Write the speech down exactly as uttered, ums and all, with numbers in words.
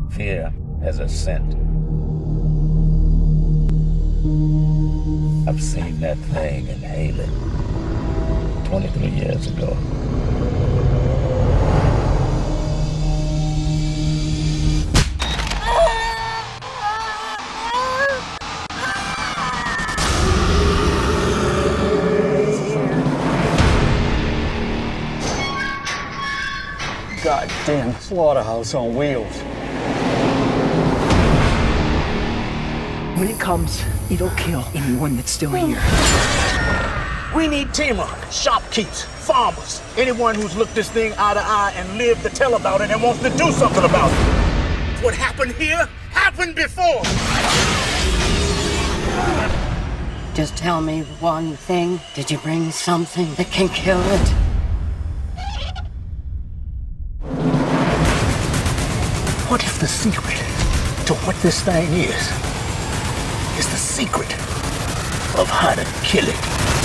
Fear has a scent. I've seen that thing inhale it twenty-three years ago. Goddamn slaughterhouse on wheels. When it comes, it'll kill anyone that's still here. We need team up, shopkeepers, farmers, anyone who's looked this thing eye to eye and lived to tell about it and wants to do something about it. What happened here happened before. Just tell me one thing. Did you bring something that can kill it? What if the secret to what this thing is, is the secret of how to kill it?